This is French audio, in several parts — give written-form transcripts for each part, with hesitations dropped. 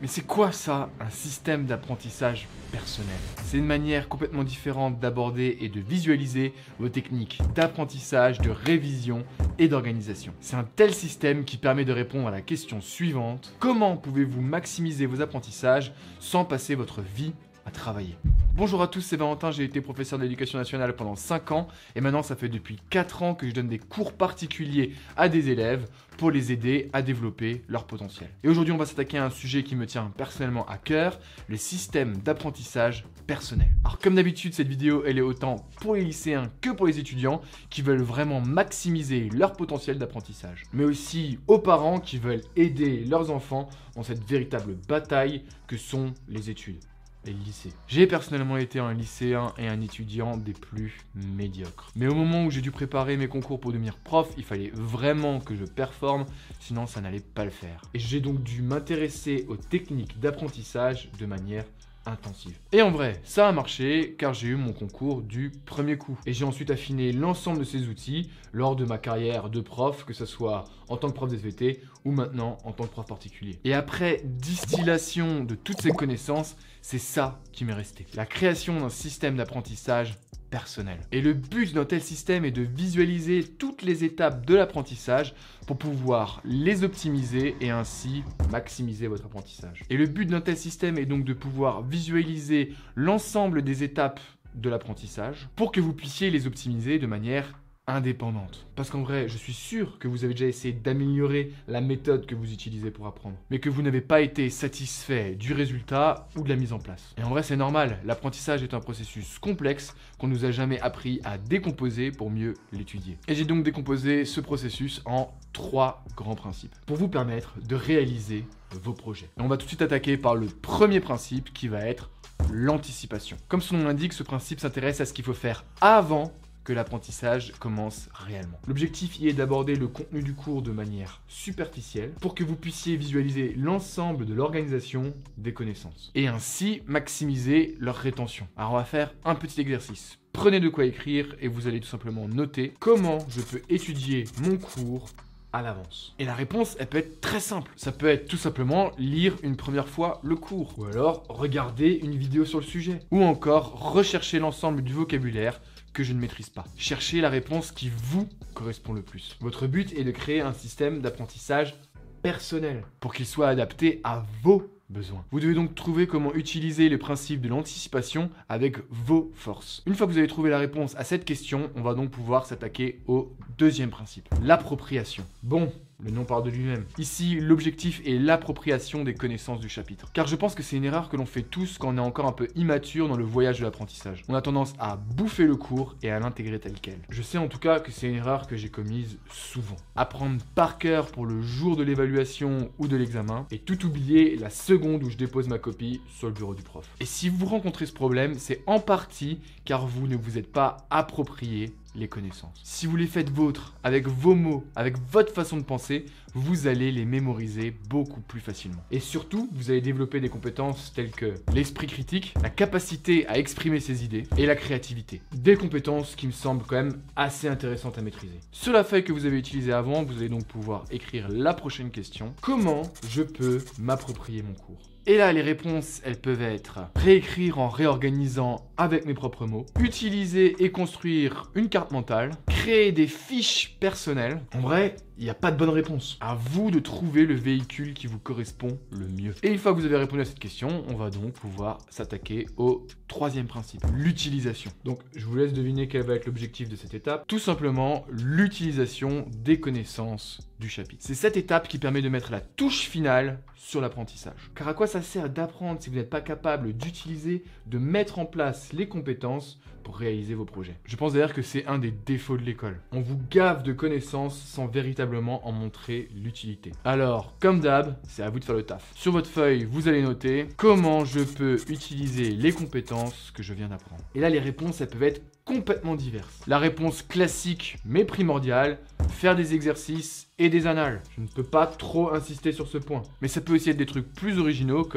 Mais c'est quoi ça, un système d'apprentissage personnel? C'est une manière complètement différente d'aborder et de visualiser vos techniques d'apprentissage, de révision et d'organisation. C'est un tel système qui permet de répondre à la question suivante: comment pouvez-vous maximiser vos apprentissages sans passer votre vie à travailler? Bonjour à tous, c'est Valentin, j'ai été professeur d'éducation nationale pendant 5 ans et maintenant ça fait depuis 4 ans que je donne des cours particuliers à des élèves pour les aider à développer leur potentiel. Et aujourd'hui on va s'attaquer à un sujet qui me tient personnellement à cœur, le système d'apprentissage personnel. Alors comme d'habitude, cette vidéo elle est autant pour les lycéens que pour les étudiants qui veulent vraiment maximiser leur potentiel d'apprentissage, mais aussi aux parents qui veulent aider leurs enfants dans cette véritable bataille que sont les études. Et le lycée. J'ai personnellement été un lycéen et un étudiant des plus médiocres. Mais au moment où j'ai dû préparer mes concours pour devenir prof, il fallait vraiment que je performe, sinon ça n'allait pas le faire. Et j'ai donc dû m'intéresser aux techniques d'apprentissage de manière intensive. Et en vrai, ça a marché car j'ai eu mon concours du premier coup. Et j'ai ensuite affiné l'ensemble de ces outils lors de ma carrière de prof, que ce soit en tant que prof d'SVT ou maintenant en tant que prof particulier. Et après distillation de toutes ces connaissances, c'est ça qui m'est resté. La création d'un système d'apprentissage personnel. Et le but d'un tel système est de visualiser toutes les étapes de l'apprentissage pour pouvoir les optimiser et ainsi maximiser votre apprentissage. Et le but d'un tel système est donc de pouvoir visualiser l'ensemble des étapes de l'apprentissage pour que vous puissiez les optimiser de manière indépendante. Parce qu'en vrai, je suis sûr que vous avez déjà essayé d'améliorer la méthode que vous utilisez pour apprendre, mais que vous n'avez pas été satisfait du résultat ou de la mise en place. Et en vrai, c'est normal, l'apprentissage est un processus complexe qu'on nous a jamais appris à décomposer pour mieux l'étudier. Et j'ai donc décomposé ce processus en 3 grands principes pour vous permettre de réaliser vos projets. Et on va tout de suite attaquer par le premier principe qui va être l'anticipation. Comme son nom l'indique, ce principe s'intéresse à ce qu'il faut faire avant que l'apprentissage commence réellement. L'objectif y est d'aborder le contenu du cours de manière superficielle pour que vous puissiez visualiser l'ensemble de l'organisation des connaissances et ainsi maximiser leur rétention. Alors on va faire un petit exercice. Prenez de quoi écrire et vous allez tout simplement noter comment je peux étudier mon cours à l'avance. Et la réponse, elle peut être très simple. Ça peut être tout simplement lire une première fois le cours, ou alors regarder une vidéo sur le sujet, ou encore rechercher l'ensemble du vocabulaire que je ne maîtrise pas. Cherchez la réponse qui vous correspond le plus. Votre but est de créer un système d'apprentissage personnel pour qu'il soit adapté à vos besoins. Vous devez donc trouver comment utiliser le principe de l'anticipation avec vos forces. Une fois que vous avez trouvé la réponse à cette question, on va donc pouvoir s'attaquer au deuxième principe, l'appropriation. Bon, le nom parle de lui-même. Ici, l'objectif est l'appropriation des connaissances du chapitre. Car je pense que c'est une erreur que l'on fait tous quand on est encore un peu immature dans le voyage de l'apprentissage. On a tendance à bouffer le cours et à l'intégrer tel quel. Je sais en tout cas que c'est une erreur que j'ai commise souvent. Apprendre par cœur pour le jour de l'évaluation ou de l'examen et tout oublier la seconde où je dépose ma copie sur le bureau du prof. Et si vous rencontrez ce problème, c'est en partie car vous ne vous êtes pas approprié les connaissances. Si vous les faites vôtres, avec vos mots, avec votre façon de penser, vous allez les mémoriser beaucoup plus facilement. Et surtout, vous allez développer des compétences telles que l'esprit critique, la capacité à exprimer ses idées et la créativité. Des compétences qui me semblent quand même assez intéressantes à maîtriser. Sur la feuille que vous avez utilisée avant, vous allez donc pouvoir écrire la prochaine question. Comment je peux m'approprier mon cours ? Et là, les réponses, elles peuvent être réécrire en réorganisant avec mes propres mots, utiliser et construire une carte mentale, créer des fiches personnelles. En vrai, il n'y a pas de bonne réponse. À vous de trouver le véhicule qui vous correspond le mieux. Et une fois que vous avez répondu à cette question, on va donc pouvoir s'attaquer au troisième principe, l'utilisation. Donc, je vous laisse deviner quel va être l'objectif de cette étape. Tout simplement, l'utilisation des connaissances du chapitre. C'est cette étape qui permet de mettre la touche finale sur l'apprentissage. Car à quoi ça sert d'apprendre si vous n'êtes pas capable d'utiliser, de mettre en place les compétences pour réaliser vos projets? Je pense d'ailleurs que c'est un des défauts de l'école. On vous gave de connaissances sans véritablement en montrer l'utilité. Alors, comme d'hab, c'est à vous de faire le taf. Sur votre feuille, vous allez noter comment je peux utiliser les compétences que je viens d'apprendre. Et là, les réponses, elles peuvent être complètement diverses. La réponse classique mais primordiale, faire des exercices et des annales. Je ne peux pas trop insister sur ce point. Mais ça peut aussi être des trucs plus originaux comme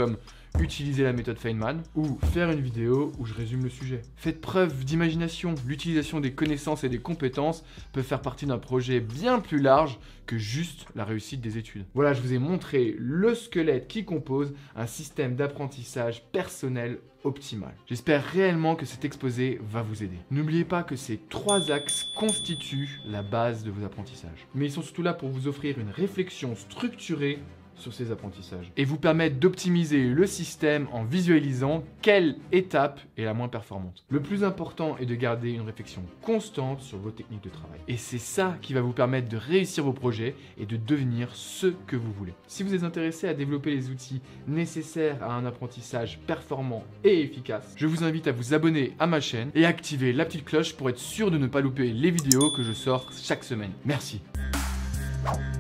utiliser la méthode Feynman ou faire une vidéo où je résume le sujet. Faites preuve d'imagination. L'utilisation des connaissances et des compétences peut faire partie d'un projet bien plus large que juste la réussite des études. Voilà, je vous ai montré le squelette qui compose un système d'apprentissage personnel optimal. J'espère réellement que cet exposé va vous aider. N'oubliez pas que ces 3 axes constituent la base de vos apprentissages. Mais ils sont surtout là pour vous offrir une réflexion structurée sur ces apprentissages et vous permettre d'optimiser le système en visualisant quelle étape est la moins performante. Le plus important est de garder une réflexion constante sur vos techniques de travail. Et c'est ça qui va vous permettre de réussir vos projets et de devenir ce que vous voulez. Si vous êtes intéressé à développer les outils nécessaires à un apprentissage performant et efficace, je vous invite à vous abonner à ma chaîne et activer la petite cloche pour être sûr de ne pas louper les vidéos que je sors chaque semaine. Merci.